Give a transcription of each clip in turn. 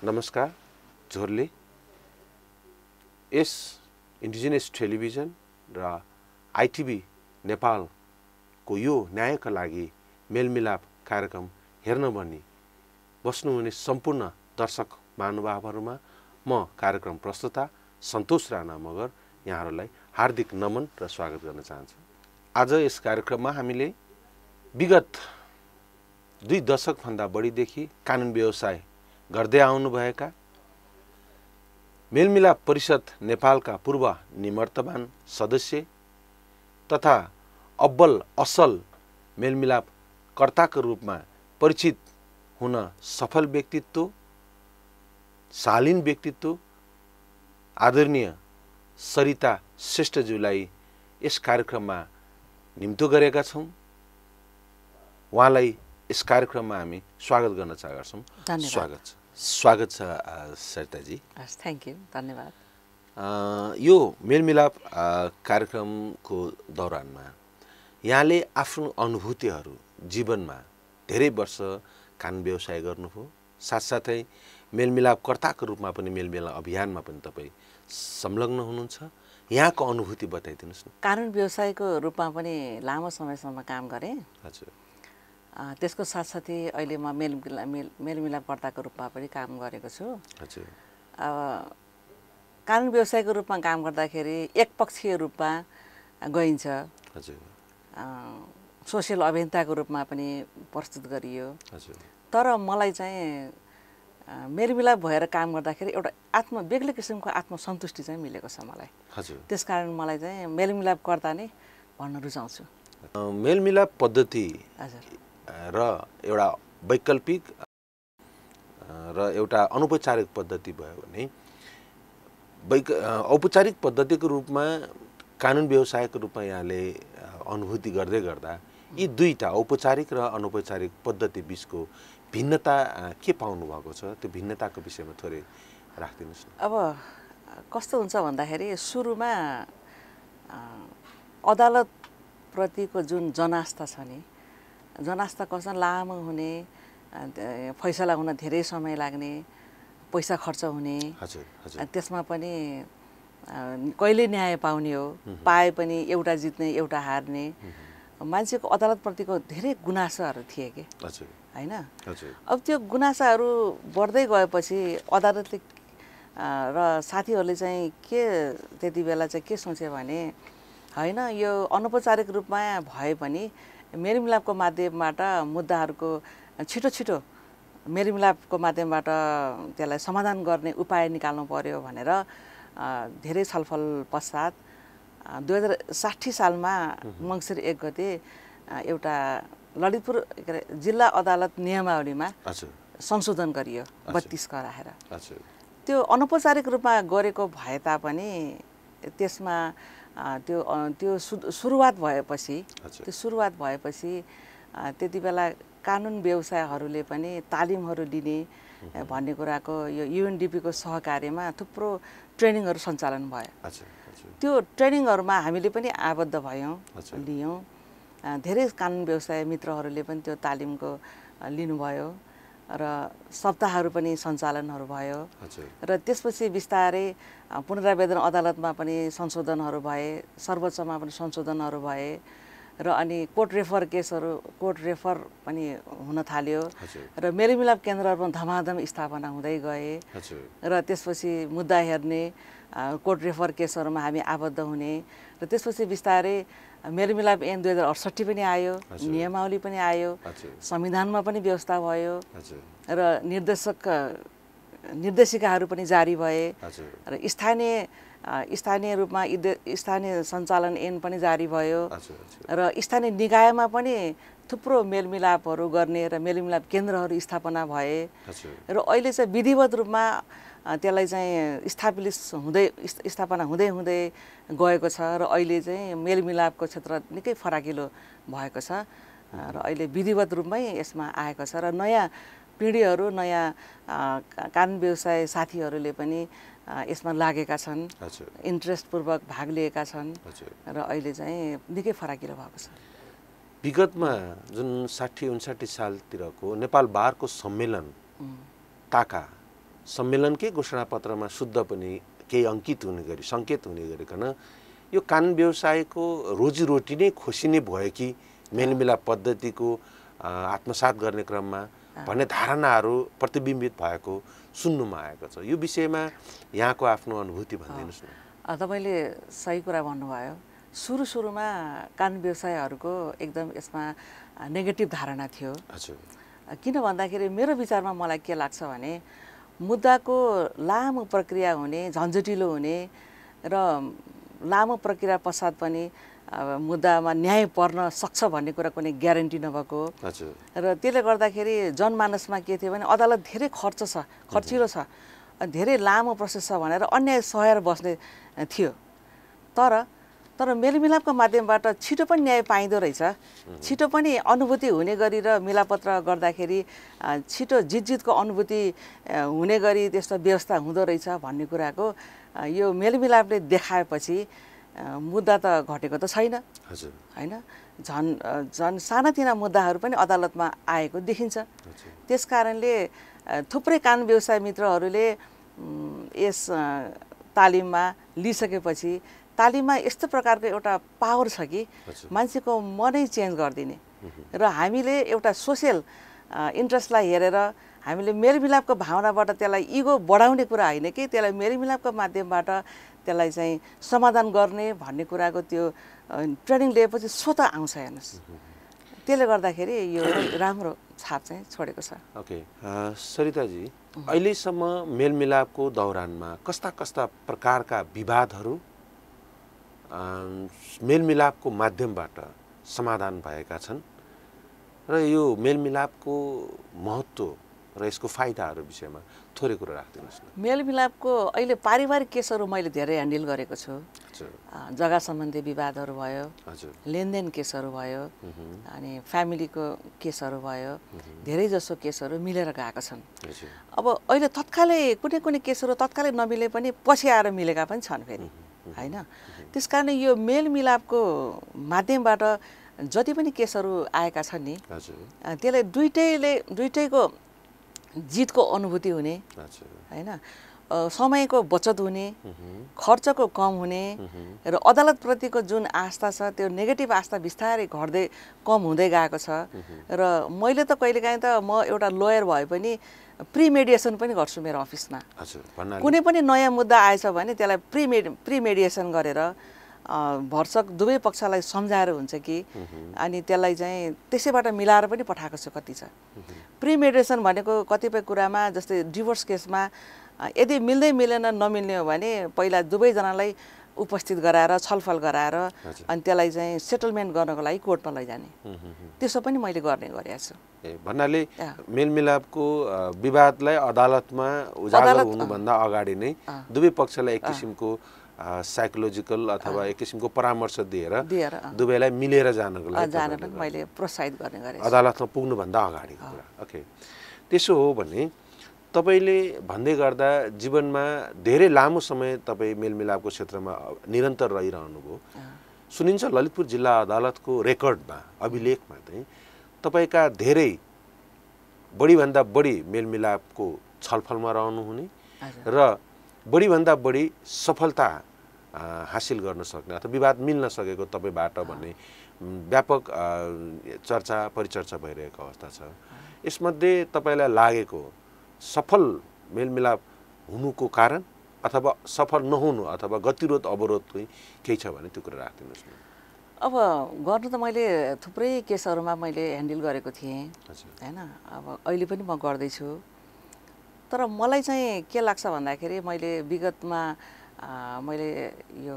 नमस्कार झोरले यस indigenous television र आइटिभी नेपालको यो न्यायका लागि मेलमिलाप कार्यक्रम हेर्न भनी बस्नुहुने सम्पूर्ण दर्शक महानुभावहरूमा म कार्यक्रम प्रस्तुता सन्तोष राणा मगर यहाँहरूलाई हार्दिक नमन र स्वागत गर्न चाहन्छु। आज यस कार्यक्रममा हामीले विगत 2 दशकभन्दा बढीदेखि कानुन व्यवसाय गर्दै आउनुभएका मेलमिलाप परिषद नेपालका पूर्व निवर्तमान सदस्य तथा अब्बल असल मेलमिलाप कर्ताको रूपमा परिचित हुन सफल व्यक्तित्व, शालीन व्यक्तित्व आदरणीय सरिता श्रेष्ठज्यूलाई यस कार्यक्रममा निम्तो गरेका छौँ। उहाँलाई यस कार्यक्रममा हामी स्वागत गर्न चाहेका छौँ। स्वागत छ सरिताजी। थ्याङ्क यू, धन्यवाद। यो मेलमिलाप कार्यक्रमको दौरानमा यहाँले आफ्नो अनुभूतिहरू जीवनमा धेरै वर्ष कानुन व्यवसाय गर्नुभयो, साथसाथै मेलमिलापकर्ताको रूपमा पनि मेलमिलाप अभियानमा पनि तपाईँ संलग्न हुनुहुन्छ। यहाँको अनुभूति बताइदिनुहोस् न। कानुन व्यवसायको रूपमा पनि लामो समयसम्म काम गरेँ। हजुर। त्यसको साथसाथै अहिले म मेलमिलापकर्ताको रूपमा पनि काम गरेको छु। हजुर। कानुन व्यवसायको रूपमा काम गर्दाखेरि एकपक्षीय रूपमा गइन्छ। हजुर। सोसियल अभियन्ताको रूपमा पनि प्रस्तुत गरियो। हजुर। तर मलाई चाहिँ मेलमिलाप भएर काम गर्दाखेरि एउटा बेग्लै किसिमको आत्मसन्तुष्टि चाहिँ मिलेको छ मलाई। हजुर। त्यसकारण मलाई चाहिँ मेलमिलापकर्ता नै भन्न रुचाउँछु। मेलमिलाप पद्धति हजुर र एउटा वैकल्पिक र एउटा अनौपचारिक पद्धति भयो भने औपचारिक पद्धतिको रूपमा कानुन व्यवसायको रूपमा यहाँले अनुभूति गर्दै गर्दा यी दुईटा औपचारिक र अनौपचारिक पद्धति बीचको भिन्नता के पाउनु भएको छ, त्यो भिन्नताको विषयमा थोरै राखिदिनुहोस् न। अब कस्तो हुन्छ भन्दाखेरि सुरुमा अदालतप्रतिको जुन जनास्था छ नि, जनास्था कस्तो लामो हुने, फैसला हुन धेरै समय लाग्ने, पैसा खर्च हुने। हजुर हजुर। त्यसमा पनि कहिले न्याय पाउने हो, पाए पनि एउटा जित्ने एउटा हार्ने, मान्छेको अदालतप्रतिको धेरै गुनासाहरू थिए कि होइन। अब त्यो गुनासाहरू बढ्दै गएपछि अदालतले र साथीहरूले चाहिँ के त्यति बेला चाहिँ के सोचे भने होइन, यो अनौपचारिक रूपमा भए पनि मेलमिलापको माध्यमबाट मुद्दाहरूको छिटो मेलमिलापको माध्यमबाट त्यसलाई समाधान गर्ने उपाय निकाल्नु पर्यो भनेर धेरै छलफल पश्चात 2060 सालमा मङ्सिर 1 गते एउटा ललितपुर जिल्ला अदालत नियमावलीमा संशोधन गरियो 32 कराएर। त्यो अनौपचारिक रूपमा गरेको भए तापनि त्यसमा त्यो सुरुवात भएपछि त्यति बेला कानुन व्यवसायहरूले पनि तालिमहरू लिने भन्ने कुराको यो युएनडिपीको सहकार्यमा थुप्रो ट्रेनिङहरू सञ्चालन भयो। त्यो ट्रेनिङहरूमा हामीले पनि आबद्ध भयौँ, लियौँ। धेरै कानुन व्यवसाय मित्रहरूले पनि त्यो तालिमको लिनुभयो र सप्ताहहरू पनि सञ्चालनहरू भयो र त्यसपछि बिस्तारै पुनरावेदन अदालतमा पनि संशोधनहरू भए, सर्वोच्चमा पनि संशोधनहरू भए र अनि कोर्ट रेफर पनि हुन थाल्यो र मेलमिलाप केन्द्रहरूमा धमाधम स्थापना हुँदै गए र त्यसपछि मुद्दा हेर्ने, कोर्ट रेफर केसहरूमा हामी आबद्ध हुने र त्यसपछि बिस्तारै मेलमिलाप ऐन 2068 पनि आयो, नियमावली पनि आयो, संविधानमा पनि व्यवस्था भयो र निर्देशिकाहरू पनि जारी भए र स्थानीय रूपमा स्थानीय सञ्चालन ऐन पनि जारी भयो र स्थानीय निकायमा पनि थुप्रो मेलमिलापहरू गर्ने र मेलमिलाप केन्द्रहरू स्थापना भए र अहिले चाहिँ विधिवत रूपमा त्यसलाई चाहिँ स्थापना हुँदै गएको छ र अहिले चाहिँ मेलमिलापको क्षेत्र निकै फराकिलो भएको छ र अहिले विधिवत रूपमै यसमा आएको छ र नयाँ पिँढीहरू, नयाँ कानुन व्यवसाय साथीहरूले पनि यसमा लागेका छन्, इन्ट्रेस्टपूर्वक भाग लिएका छन् र अहिले चाहिँ निकै फराकिलो भएको छ। विगतमा जुन 60-59 सालतिरको नेपाल बारको सम्मेलन ताका सम्मेलनकै घोषणापत्रमा शुद्ध पनि केही अङ्कित हुने गरी सङ्केत हुने गरिकन यो कानुन व्यवसायको रोजीरोटी नै खोसिने भयो कि मेलमिलाप पद्धतिको आत्मसात गर्ने क्रममा भन्ने धारणाहरू प्रतिबिम्बित भएको सुन्नुमा आएको छ। यो विषयमा यहाँको आफ्नो अनुभूति भनिदिनुहोस् न। तपाईँले सही कुरा भन्नुभयो। सुरुमा कानुन व्यवसायहरूको एकदम यसमा नेगेटिभ धारणा थियो। हजुर। किन भन्दाखेरि मेरो विचारमा मलाई के लाग्छ भने मुद्दाको लामो प्रक्रिया हुने, झन्झटिलो हुने र लामो प्रक्रिया पश्चात पनि मुद्दामा न्याय पर्न सक्छ भन्ने कुरा कुनै ग्यारेन्टी नभएको र त्यसले गर्दाखेरि जनमानसमा के थियो भने अदालत धेरै खर्चिलो छ, धेरै लामो प्रोसेस छ भनेर अन्याय सहेर बस्ने थियो। तर मेलमिलापको माध्यमबाट छिटो पनि न्याय पाइँदो रहेछ, छिटो पनि अनुभूति हुने गरी र मिलापत्र गर्दाखेरि छिटो जितको अनुभूति हुने गरी त्यस्तो व्यवस्था हुँदो रहेछ भन्ने कुराको यो मेलमिलापले देखाएपछि मुद्दा त घटेको त छैन होइन। झन् सानातिना मुद्दाहरू पनि अदालतमा आएको देखिन्छ। त्यस कारणले थुप्रै कानुन व्यवसाय मित्रहरूले यस तालिममा लिइसकेपछि तालिममा यस्तो प्रकारको एउटा पावर छ कि मान्छेको मनै चेन्ज गरिदिने र हामीले एउटा सोसियल इन्ट्रेस्टलाई हेरेर हामीले मेलमिलापको भावनाबाट त्यसलाई इगो बढाउने कुरा होइन कि त्यसलाई मेलमिलापको माध्यमबाट त्यसलाई चाहिँ समाधान गर्ने भन्ने कुराको त्यो ट्रेनिङ लिएपछि स्वतः आउँछ हेर्नुहोस्। त्यसले गर्दाखेरि यो राम्रो छाप चाहिँ छोडेको छ। ओके सरिताजी, अहिलेसम्म मेलमिलापको दौरानमा कस्ता कस्ता प्रकारका विवादहरू मेलमिलापको माध्यमबाट समाधान भएका छन् र यो मेलमिलापको महत्त्व र यसको फाइदाहरू विषयमा थोरै कुरा राखिदिनुहोस् न। मेलमिलापको अहिले पारिवारिक केसहरू मैले धेरै ह्यान्डल गरेको छु। जग्गा सम्बन्धी विवादहरू भयो, लेनदेन केसहरू भयो, अनि फ्यामिलीको केसहरू भयो, धेरै जसो केसहरू मिलेर गएका छन्। अब अहिले तत्कालै कुनै केसहरू तत्कालै नमिले पनि पछि आएर मिलेका पनि छन् फेरि होइन। त्यस कारण यो मेलमिलापको माध्यमबाट जति पनि केसहरू आएका छन् नि त्यसले दुइटैको जितको अनुभूति हुने होइन, समयको बचत हुने, खर्चको कम हुने र अदालतप्रतिको जुन आस्था छ त्यो नेगेटिभ आस्था बिस्तारै घट्दै कम हुँदै गएको छ। र मैले त कहिलेकाहीँ त म एउटा लयर भए पनि प्रिमेडिएसन पनि गर्छु मेरो अफिसमा। कुनै पनि नयाँ मुद्दा आएछ भने त्यसलाई प्रिमेडिएसन गरेर भरसक दुवै पक्षलाई सम्झाएर हुन्छ कि अनि त्यसलाई चाहिँ त्यसैबाट मिलाएर पनि पठाएको छु कति छ। प्रिमेडिएसन भनेको कतिपय कुरामा जस्तै डिभोर्स केसमा यदि मिल्दै मिलेन नमिल्ने हो भने पहिला दुवैजनालाई उपस्थित गराएर छलफल गराएर अनि त्यसलाई चाहिँ सेटलमेन्ट गर्नको लागि कोर्टमा लैजाने, त्यसो पनि मैले गर्ने गरेको छु। भन्नाले मेलमिलापको विवादलाई अदालतमा उजागर हुनुभन्दा अगाडि नै दुवै पक्षलाई एक किसिमको साइकोलोजिकल अथवा एक किसिमको परामर्श दिएर दुवैलाई मिलेर जानको लागि मैले प्रोत्साहित गर्ने गरेँ अदालतमा पुग्नुभन्दा अगाडिको कुरा। ओके, त्यसो हो भने तपाईँले भन्दै गर्दा जीवनमा धेरै लामो समय तपाईँ मेलमिलापको क्षेत्रमा निरन्तर रहिरहनुभयो। सुनिन्छ ललितपुर जिल्ला अदालतको रेकर्डमा अभिलेखमा चाहिँ तपाईँका धेरै बढीभन्दा बढी मेलमिलापको छलफलमा रहनुहुने र बढीभन्दा बढी सफलता हासिल गर्न सक्ने अथवा विवाद मिल्न सकेको तपाईँबाट भन्ने व्यापक चर्चा परिचर्चा भइरहेको अवस्था छ। यसमध्ये तपाईँलाई लागेको सफल मेलमिलाप हुनुको कारण अथवा सफल नहुनु अथवा गतिरोध अवरोध केही छ भने त्यो कुरा राखिदिनुहोस् न। अब गर्नु त मैले थुप्रै केसहरूमा मैले ह्यान्डल गरेको थिएँ होइन, अब अहिले पनि म गर्दैछु। तर मलाई चाहिँ के लाग्छ भन्दाखेरि मैले विगतमा मैले यो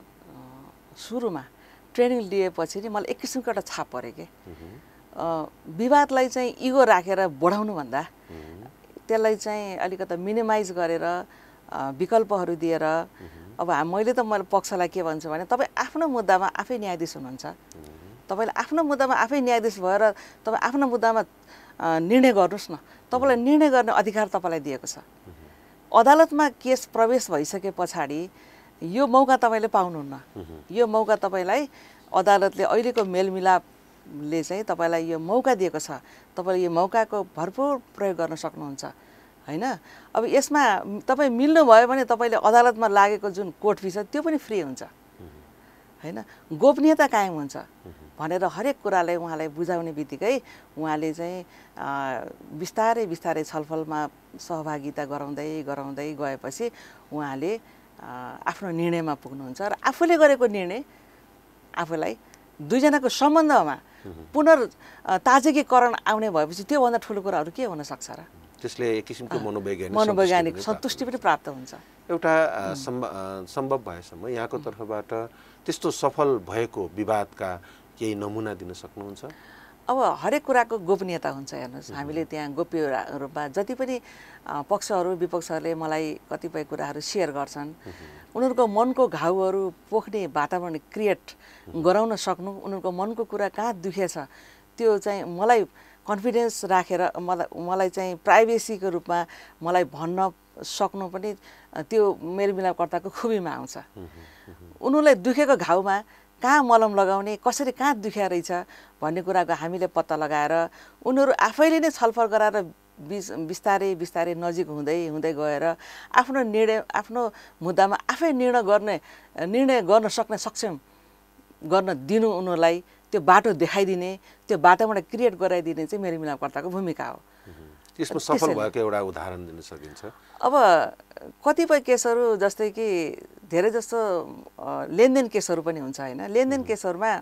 सुरुमा ट्रेनिङ लिएपछि नि मलाई एक किसिमको एउटा छाप पऱ्यो कि विवादलाई चाहिँ इगो राखेर बढाउनुभन्दा त्यसलाई चाहिँ अलिकति मिनिमाइज गरेर विकल्पहरू दिएर अब मैले त मैले पक्षलाई के भन्छु भने तपाईँ आफ्नो मुद्दामा आफै न्यायाधीश हुनुहुन्छ, तपाईँले आफ्नो मुद्दामा आफै न्यायाधीश भएर तपाईँ आफ्नो मुद्दामा निर्णय गर्नुहोस् न, तपाईँलाई निर्णय गर्ने अधिकार तपाईँलाई दिएको छ। अदालतमा केस प्रवेश भइसके पछाडि यो मौका तपाईँले पाउनुहुन्न, यो मौका तपाईँलाई अदालतले अहिलेको मेलमिलापले चाहिँ तपाईँलाई यो मौका दिएको छ, तपाईँले यो मौकाको भरपुर प्रयोग गर्न सक्नुहुन्छ हैन। अब यसमा तपाईँ मिल्नु भयो भने तपाईँले अदालतमा लागेको जुन कोर्ट फी छ त्यो पनि फ्री हुन्छ हैन। गोपनीयता कायम हुन्छ भनेर हरेक कुरालाई उहाँलाई बुझाउने बित्तिकै उहाँले चाहिँ बिस्तारै बिस्तारै छलफलमा सहभागिता गराउँदै गएपछि उहाँले आफ्नो निर्णयमा पुग्नुहुन्छ र आफूले गरेको निर्णय आफूलाई दुईजनाको सम्बन्धमा ताजगीकरण आउने भएपछि त्योभन्दा ठुलो कुराहरू के हुन सक्छ र? त्यसले एक किसिमको मनोवैज्ञानिक सन्तुष्टि पनि प्राप्त हुन्छ। एउटा सम्भव भएसम्म यहाँको तर्फबाट त्यस्तो सफल भएको विवादका केही नमुना दिन सक्नुहुन्छ? अब हरेक कुराको गोपनीयता हुन्छ। हेर्नुहोस्, हामीले त्यहाँ गोप्य रूपमा जति पनि पक्षहरू विपक्षहरूले मलाई कतिपय कुराहरू सेयर गर्छन्, उनीहरूको मनको घाउहरू पोख्ने वातावरण क्रिएट गराउन सक्नु, उनीहरूको मनको कुरा कहाँ दुखेछ त्यो चाहिँ मलाई कन्फिडेन्स राखेर मलाई चाहिँ प्राइभेसीको रूपमा मलाई भन्न सक्नु पनि त्यो मेलमिलापकर्ताको खुबीमा आउँछ। उनीहरूलाई दुखेको घाउमा कहाँ मलम लगाउने, कसरी कहाँ दुख्या रहेछ भन्ने कुराको हामीले पत्ता लगाएर उनीहरू आफैले नै छलफल गराएर बिस्तारै बिस्तारै नजिक हुँदै गएर आफ्नो मुद्दामा आफै निर्णय गर्न सक्ने सक्षम गर्न दिनु, उनीहरूलाई त्यो बाटो देखाइदिने, त्यो बाटोबाट क्रिएट गराइदिने चाहिँ मेलमिलापकर्ताको भूमिका हो। यसमा सफल भएको एउटा उदाहरण दिन सकिन्छ? अब कतिपय केसहरू जस्तै कि धेरै जस्तो लेनदेन केसहरू पनि हुन्छ हैन। लेनदेन केसहरूमा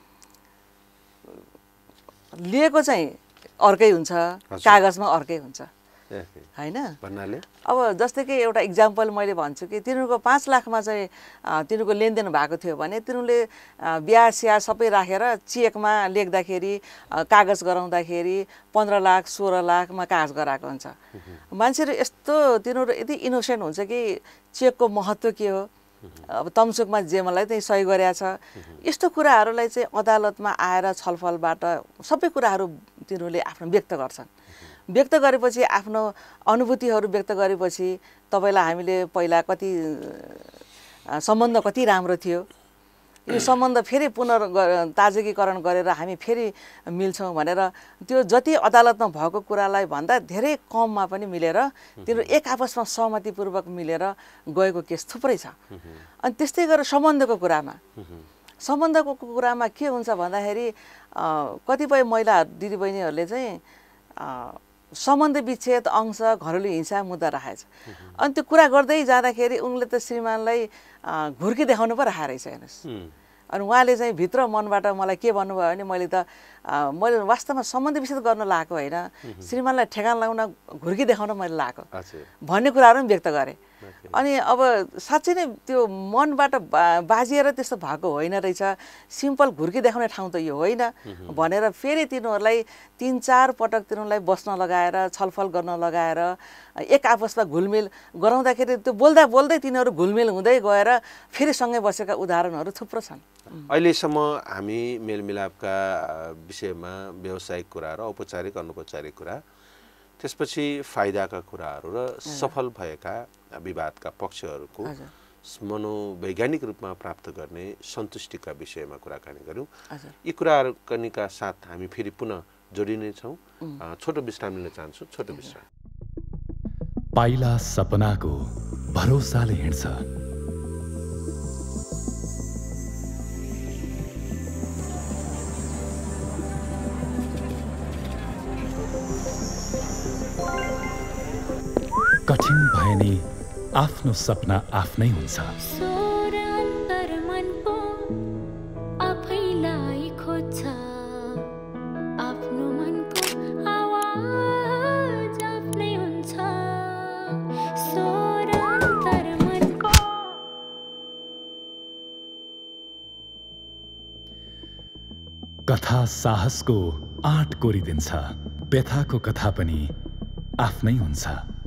लिएको चाहिँ अर्कै हुन्छ, कागजमा अर्कै हुन्छ हैन। अब जस्तै कि एउटा इक्जाम्पल मैले भन्छु कि तिनीहरूको 5 लाखमा चाहिँ तिनीहरूको लेनदेन भएको थियो भने तिनीहरूले बिहा स्या सबै राखेर चेकमा लेख्दाखेरि कागज गराउँदाखेरि 15 लाख 16 लाखमा कागज गराएको हुन्छ। मान्छेहरू यस्तो तिनीहरू यति इनोसेन्ट हुन्छ कि चेकको महत्त्व के हो, अब तमसुकमा जे मलाई चाहिँ सही गरेछ, यस्तो कुराहरूलाई चाहिँ अदालतमा आएर छलफलबाट सबै कुराहरू तिनीहरूले आफ्नो व्यक्त गर्छन्। व्यक्त गरेपछि आफ्नो अनुभूतिहरू व्यक्त गरेपछि तपाईँलाई हामीले पहिला कति सम्बन्ध कति राम्रो थियो, यो सम्बन्ध फेरि ताजगीकरण गरेर हामी फेरि मिल्छौँ भनेर त्यो जति अदालतमा भएको कुरालाई भन्दा धेरै कममा पनि मिलेर तिनीहरू एक आपसमा सहमतिपूर्वक मिलेर गएको केस थुप्रै छ। अनि त्यस्तै गरेर सम्बन्धको कुरामा के हुन्छ भन्दाखेरि कतिपय महिला दिदीबहिनीहरूले चाहिँ सम्बन्ध विच्छेद अंश घरेलु हिंसा मुद्दा राखेछ। अनि त्यो कुरा गर्दै जाँदाखेरि उनले त श्रीमानलाई घुर्की देखाउनु पो राखेको रहेछ। हेर्नुहोस्, अनि उहाँले चाहिँ भित्र मनबाट मलाई के भन्नुभयो भने मैले वास्तवमा सम्बन्ध विच्छेद गर्न लागेको होइन, श्रीमानलाई ठेगान लगाउन घुर्की देखाउन मैले लागेको भन्ने कुराहरू पनि व्यक्त गरेँ। अनि अब साँच्चै नै त्यो मनबाट बाजिएर त्यस्तो भएको होइन रहेछ, सिम्पल घुर्की देखाउने ठाउँ त यो होइन भनेर फेरि तिनीहरूलाई 3-4 पटक तिनीहरूलाई बस्न लगाएर छलफल गर्न लगाएर एक आपसमा घुलमिल गराउँदाखेरि त्यो बोल्दै तिनीहरू घुलमिल हुँदै गएर फेरि सँगै बसेका उदाहरणहरू थुप्रो छन्। अहिलेसम्म हामी मेलमिलापका विषयमा व्यावसायिक कुरा र औपचारिक अनौपचारिक कुरा, त्यसपछि फाइदाका कुराहरू र सफल भएका विवादका पक्षहरूको मनोवैज्ञानिक रूपमा प्राप्त गर्ने सन्तुष्टिका विषयमा कुराकानी गऱ्यौँ। यी कुराकानीका साथ हामी फेरि पुनः जोडिनेछौँ। छोटो विश्राम लिन चाहन्छु। छोटो विश्राम। पाइला सपनाको भरोसाले हिँड्छ, कठिन भए नि आफ्नो सपना आफ्नै हुन्छ। कथा साहसको आँट कोरिदिन्छ, व्यथाको कथा पनि आफ्नै हुन्छ।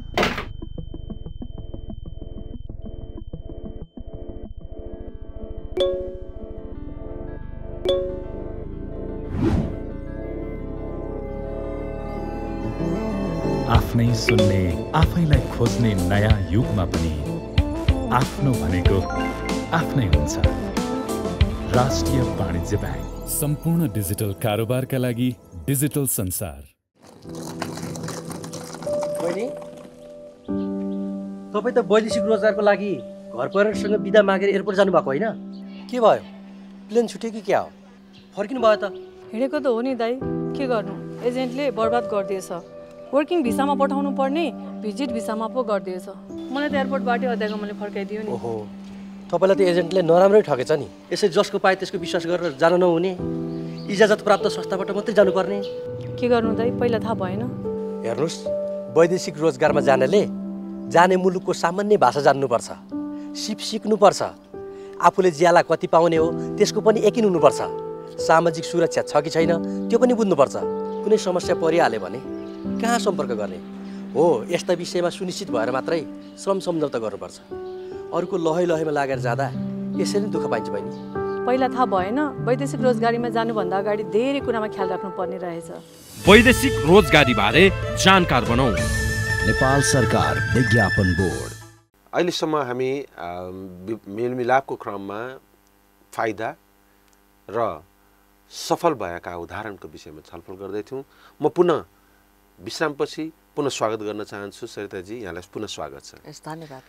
आफ्नै सुन्ने, आफैलाई खोज्ने नयाँ युगमा पनि आफ्नो भनेको आफ्नै हुन्छ। राष्ट्रिय वाणिज्य ब्याङ्क, सम्पूर्ण डिजिटल कारोबारका लागि डिजिटल संसार। तपाईँ त वैदेशिक रोजगारको लागि घर परिवारसँग बिदा मागेर एयरपोर्ट जानुभएको होइन? के भयो? प्लेन छुट्यो कि क्या हो? फर्किनु भयो त? हिँडेको त हो नि दाइ, के गर्नु, एजेन्टले बर्बाद गरिदिएछ। वर्किङ भिसामा पठाउनु पर्ने भिजिट भिसामा पो गरिदिएछ। मलाई त एयरपोर्टबाटै अध्याएको मैले फर्काइदियो नि। ओहो, तपाईँलाई त एजेन्टले नराम्रै ठगेछ नि। यसै जसको पाए त्यसको विश्वास गरेर जान नहुने, इजाजत प्राप्त संस्थाबाट मात्रै जानुपर्ने। के गर्नु दाइ, पहिला थाहा भएन। हेर्नुहोस्, वैदेशिक रोजगारमा जानेले जाने मुलुकको सामान्य भाषा जान्नुपर्छ, सिप सिक्नुपर्छ, आफूले ज्याला कति पाउने हो त्यसको पनि यकिन हुनुपर्छ, सामाजिक सुरक्षा छ कि छैन त्यो पनि बुझ्नुपर्छ। कुनै समस्या परिहाल्यो भने कहाँ सम्पर्क गर्ने हो, यस्ता विषयमा सुनिश्चित भएर मात्रै श्रम सम्झौता गर्नुपर्छ। अरूको लहै लहैमा लागेर जाँदा यसरी दुःख पाइन्छ बहिनी। पहिला थाहा भएन, वैदेशिक रोजगारीमा जानुभन्दा अगाडि धेरै कुरामा ख्याल राख्नुपर्ने रहेछ। वैदेशिक रोजगारी बारे जानकार बनाऊ। नेपाल सरकार विज्ञापन बोर्ड। अहिलेसम्म हामी मेलमिलापको क्रममा फाइदा र सफल भएका उदाहरणको विषयमा छलफल गर्दैथ्यौँ। म पुनः विश्रामपछि पुनः स्वागत गर्न चाहन्छु सरिताजी, यहाँलाई पुनः स्वागत छ। धन्यवाद।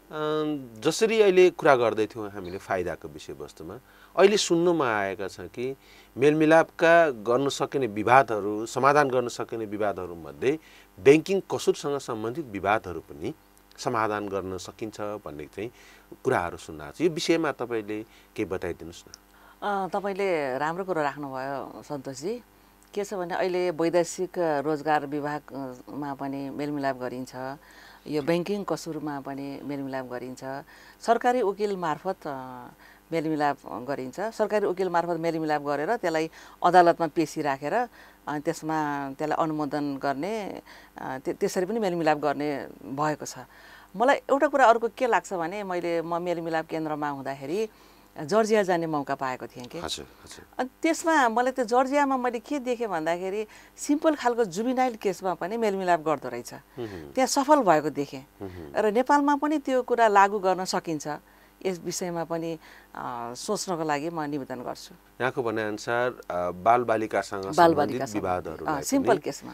जसरी अहिले कुरा गर्दैथ्यौँ हामीले फाइदाको विषयवस्तुमा, अहिले सुन्नुमा आएका छ कि मेलमिलापका गर्न सकिने विवादहरू, समाधान गर्न सकिने विवादहरूमध्ये ब्याङ्किङ कसुरसँग सम्बन्धित विवादहरू पनि समाधान गर्न सकिन्छ भन्ने चाहिँ कुराहरू सुन्न आएको छ। यो विषयमा तपाईँले केही बताइदिनुहोस् न। तपाईँले राम्रो कुरो राख्नुभयो सन्तोषजी। के छ भने अहिले वैदेशिक रोजगार विभागमा पनि मेलमिलाप गरिन्छ, यो ब्याङ्किङ कसुरमा पनि मेलमिलाप गरिन्छ, सरकारी वकिल मार्फत मेलमिलाप गरिन्छ। सरकारी वकिल मार्फत मेलमिलाप गरेर त्यसलाई अदालतमा पेशी राखेर त्यसमा त्यसलाई अनुमोदन गर्ने, त्यसरी पनि मेलमिलाप गर्ने भएको छ। मलाई एउटा कुरा अर्को के लाग्छ भने, म मेलमिलाप केन्द्रमा हुँदाखेरि जर्जिया जाने मौका पाएको थिएँ कि। अनि त्यसमा मलाई त्यो जर्जियामा मैले के देखेँ भन्दाखेरि सिम्पल खालको जुबिनाइल केसमा पनि मेलमिलाप गर्दो रहेछ, त्यहाँ सफल भएको देखेँ। र नेपालमा पनि त्यो कुरा लागू गर्न सकिन्छ, यस विषयमा पनि सोच्नको लागि म निवेदन गर्छु। यहाँको भनाइअनुसार बालबालिकासँग सम्बन्धित विवादहरूलाई सिम्पल केसमा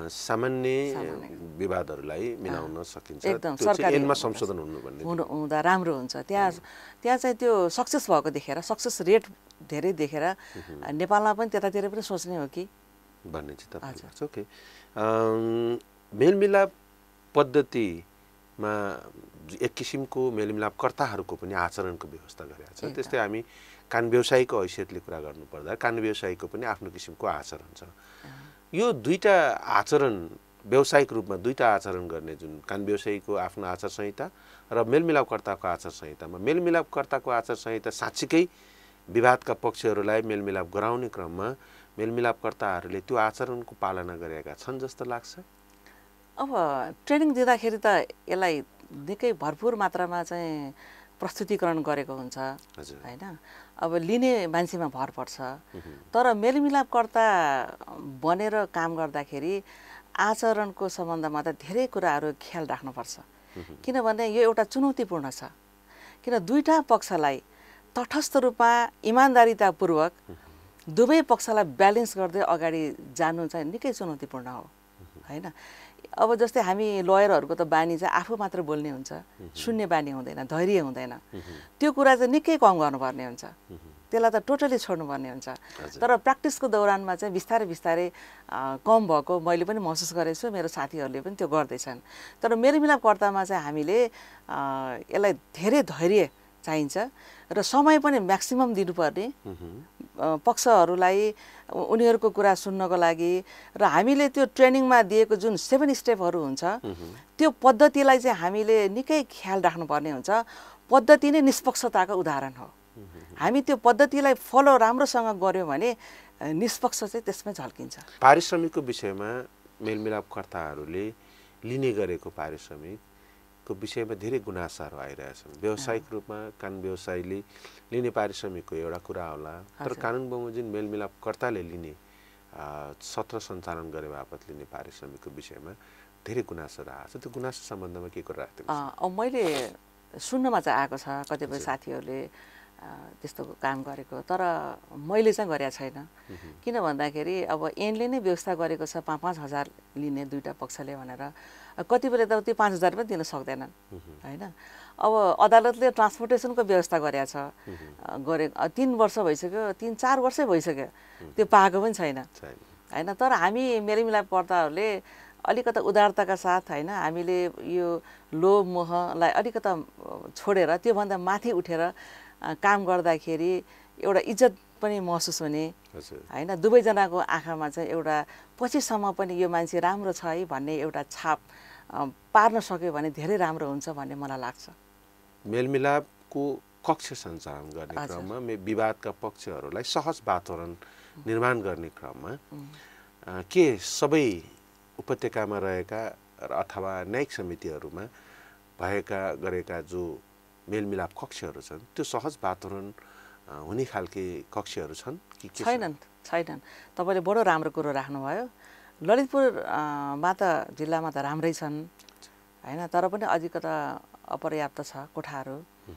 सामान्य विवादहरूलाई मिलाउन सकिन्छ, एकदम त्यो चाहिँ ऐनमा संशोधन हुँदा राम्रो हुन्छ। त्यहाँ चाहिँ त्यो सक्सेस भएको देखेर, सक्सेस रेट धेरै देखेर नेपालमा पनि त्यतातिर पनि सोच्ने हो कि भन्ने चाहिँ तपाईँ। ओके, मेलमिलाप पद्धतिमा एक किसिमको मेलमिलापकर्ताहरूको पनि आचरणको व्यवस्था गरेका छ। त्यस्तै हामी कान व्यवसायीको हैसियतले कुरा गर्नुपर्दा कान व्यवसायीको पनि आफ्नो किसिमको आचरण छ। यो दुईटा आचरण, व्यावसायिक रूपमा दुईटा आचरण गर्ने, जुन कान व्यवसायीको आफ्नो आचार संहिता र मेलमिलापकर्ताको आचार संहितामा, मेलमिलापकर्ताको आचार संहिता साँच्चीकै विवादका पक्षहरूलाई मेलमिलाप गराउने क्रममा मेलमिलापकर्ताहरूले त्यो आचरणको पालना गरेका छन् जस्तो लाग्छ। अब ट्रेनिङ दिँदाखेरि त यसलाई निकै भरपुर मात्रामा चाहिँ प्रस्तुतिकरण गरेको हुन्छ होइन। अब लिने मान्छेमा भर पर्छ, तर मेलमिलापकर्ता बनेर काम गर्दाखेरि आचरणको सम्बन्धमा त धेरै कुराहरू ख्याल राख्नुपर्छ। किनभने यो एउटा चुनौतीपूर्ण छ, किन दुईटा पक्षलाई तटस्थ रूपमा इमान्दारितापूर्वक दुवै पक्षलाई ब्यालेन्स गर्दै अगाडि जानु चाहिँ निकै चुनौतीपूर्ण हो होइन। अब जस्तै हामी लयरहरूको त बानी चाहिँ आफू मात्र बोल्ने हुन्छ, सुन्ने बानी हुँदैन, धैर्य हुँदैन। त्यो कुरा चाहिँ निकै कम गर्नुपर्ने हुन्छ, त्यसलाई त टोटली छोड्नुपर्ने हुन्छ। तर प्र्याक्टिसको दौरानमा चाहिँ बिस्तारै बिस्तारै कम भएको मैले पनि महसुस गरेको छु, मेरो साथीहरूले पनि त्यो गर्दैछन्। तर मेलमिलापकर्तामा चाहिँ हामीले यसलाई धेरै धैर्य चाहिन्छ र समय पनि म्याक्सिमम दिनुपर्ने पक्षहरूलाई, उनीहरूको कुरा सुन्नको लागि। र हामीले त्यो ट्रेनिङमा दिएको जुन 7 स्टेपहरू हुन्छ त्यो पद्धतिलाई चाहिँ हामीले निकै ख्याल राख्नुपर्ने हुन्छ। पद्धति नै निष्पक्षताको उदाहरण हो। हामी त्यो पद्धतिलाई फलो राम्रोसँग गऱ्यौँ भने निष्पक्ष चाहिँ त्यसमै झल्किन्छ। पारिश्रमिकको विषयमा मेलमिलापकर्ताहरूले लिने गरेको पारिश्रमिकको विषयमा धेरै गुनासाहरू आइरहेछन्। व्यावसायिक रूपमा कान व्यवसायीले लिने पारिश्रमिकको एउटा कुरा होला, तर कानुन बमोजिम मेलमिलापकर्ताले लिने सत्र सञ्चालन गरे बापत लिने पारिश्रमिकको विषयमा धेरै गुनासोहरू आएको छ। त्यो गुनासो सम्बन्धमा के कुरा राख्दै? मैले सुन्नमा चाहिँ आएको छ, कतिपय साथीहरूले त्यस्तो काम गरेको। तर मैले चाहिँ गरेको छैन। किन भन्दाखेरि अब ऐनले नै व्यवस्था गरेको छ 5-5 हजार लिने दुईटा पक्षले भनेर। कतिपयले त त्यो 5 हजार पनि दिन सक्दैनन् होइन। अब अदालतले ट्रान्सपोर्टेसनको व्यवस्था गरेको छ, 3 वर्ष भइसक्यो, 3-4 वर्षै भइसक्यो, त्यो पाएको पनि छैन होइन। तर हामी मेलमिलापकर्ताहरूले अलिकता उदारताका साथ होइन, हामीले यो लोभ मोहलाई अलिकता छोडेर त्योभन्दा माथि उठेर काम गर्दाखेरि एउटा इज्जत पनि महसुस हुने होइन। दुवैजनाको आँखामा चाहिँ एउटा पछिसम्म पनि यो मान्छे राम्रो छ है भन्ने एउटा छाप पार्न सक्यो भने धेरै राम्रो हुन्छ भन्ने मलाई लाग्छ। मेलमिलापको कक्ष सञ्चालन गर्ने क्रममा विवादका पक्षहरूलाई सहज वातावरण निर्माण गर्ने क्रममा के सबै उपत्यकामा रहेका अथवा न्यायिक समितिहरूमा गरेका जो मेलमिलाप कक्षहरू छन् त्यो सहज वातावरण हुने खालके कक्षहरू छन् कि छैनन्? तपाईँले बडो राम्रो कुरो राख्नुभयो। ललितपुरमा त जिल्लामा त राम्रै छन् होइन, तर पनि अलिकता अपर्याप्त छ कोठाहरू।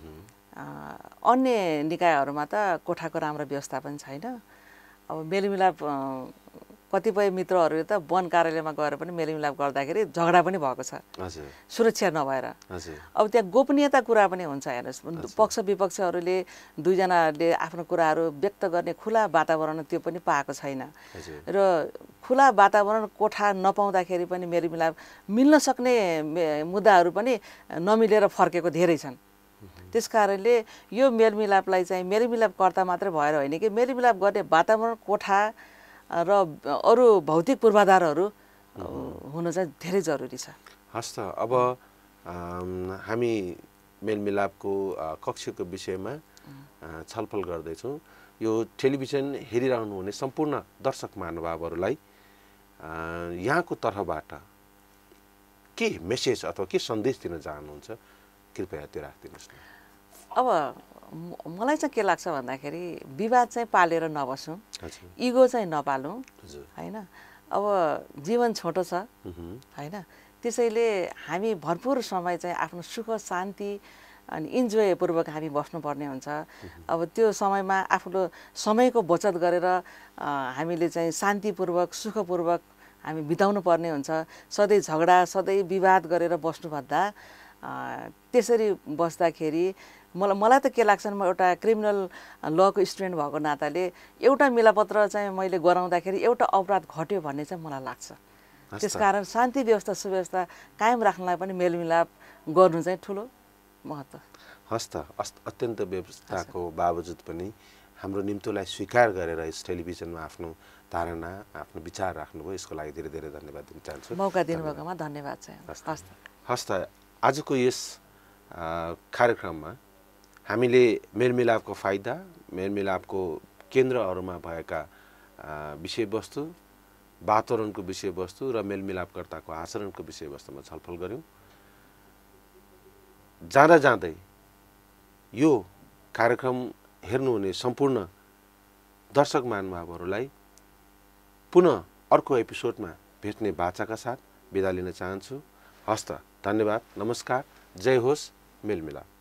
अन्य निकायहरूमा त कोठाको राम्रो व्यवस्था पनि छैन। अब मेलमिलाप कतिपय मित्रहरूले त वन कार्यालयमा गएर पनि मेलमिलाप गर्दाखेरि झगडा पनि भएको छ सुरक्षा नभएर। अब त्यहाँ गोपनीयता कुरा पनि हुन्छ। हेर्नुहोस्, पक्ष विपक्षहरूले दुईजनाले आफ्नो कुराहरू व्यक्त गर्ने खुला वातावरण त्यो पनि पाएको छैन। र खुला वातावरण कोठा नपाउँदाखेरि पनि मेलमिलाप मिल्न सक्ने मुद्दाहरू पनि नमिलेर फर्केको धेरै छन्। त्यस कारणले यो मेलमिलापलाई चाहिँ मेलमिलापकर्ता मात्रै भएर होइन कि मेलमिलाप गर्ने वातावरण कोठा र अरू भौतिक पूर्वाधारहरू हुन चाहिँ धेरै जरुरी छ। हस् त, अब हामी मेलमिलापको कक्षको विषयमा छलफल गर्दैछौँ। यो टेलिभिजन हेरिरहनु हुने सम्पूर्ण दर्शक महानुभावहरूलाई यहाँको तर्फबाट के मेसेज अथवा के सन्देश दिन चाहनुहुन्छ, कृपया त्यो राखिदिनुहोस् न। अब मलाई चाहिँ के लाग्छ भन्दाखेरि विवाद चाहिँ पालेर नबसौँ, इगो चाहिँ नपालौँ होइन। अब जीवन छोटो छ होइन, त्यसैले हामी भरपुर समय चाहिँ आफ्नो सुख शान्ति अनि इन्जोयपूर्वक हामी बस्नुपर्ने हुन्छ। अब त्यो समयमा आफ्नो समयको बचत गरेर हामीले चाहिँ शान्तिपूर्वक सुखपूर्वक हामी बिताउनु पर्ने हुन्छ। सधैँ झगडा सधैँ विवाद गरेर बस्नुभन्दा त्यसरी बस्दाखेरि मलाई त के लाग्छ, म एउटा क्रिमिनल लको स्टुडेन्ट भएको नाताले एउटा मिलापत्र चाहिँ मैले गराउँदाखेरि एउटा अपराध घट्यो भन्ने चाहिँ मलाई लाग्छ। त्यसकारण शान्ति व्यवस्था सुव्यवस्था कायम राख्नलाई पनि मेलमिलाप गर्नु चाहिँ ठुलो महत्त्व। हस् त, अत्यन्त व्यवस्थाको बावजुद पनि हाम्रो निम्तोलाई स्वीकार गरेर यस टेलिभिजनमा आफ्नो धारणा आफ्नो विचार राख्नुभयो, यसको लागि धेरै धेरै धन्यवाद दिन चाहन्छु। मौका दिनुभएकोमा धन्यवाद चाहिँ। हस् त, आजको यस कार्यक्रममा हामीले मेलमिलापको फाइदा, मेलमिलापको केन्द्रहरूमा भएका विषयवस्तु, वातावरणको विषयवस्तु र मेलमिलापकर्ताको आचरणको विषयवस्तुमा छलफल गऱ्यौँ। जाँदा जाँदै यो कार्यक्रम हेर्नुहुने सम्पूर्ण दर्शक महानुभावहरूलाई पुनः अर्को एपिसोडमा भेट्ने बाचाका साथ बिदा लिन चाहन्छु। हस्त, धन्यवाद, नमस्कार, जय होस् मेलमिलाप।